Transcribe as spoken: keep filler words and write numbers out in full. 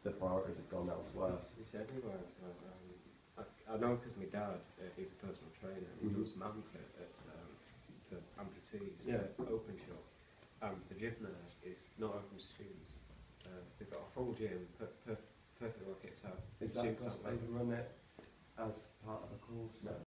the priorities have gone elsewhere. It's, it's everywhere as well. Um, I, I know because my dad uh, is a personal trainer and he Mhm. does man fit at, um, for amputees Yeah. at Open Shop. Um, the gym there is not open to students. Uh, they've got a full gym, per, per, perfect well kitted out. Is that Students because aren't they allowed. run it as part of a course now?